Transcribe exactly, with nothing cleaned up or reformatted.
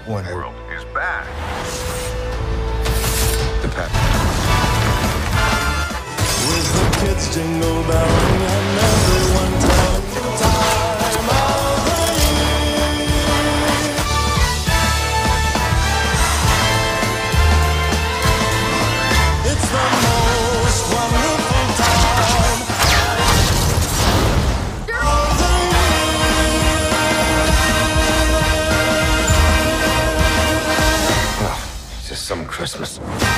When I... World is back. The pet. With the kids jingle belling and everyone telling the time of the year. It's the most wonderful time of the year. Oh, it's just some Christmas.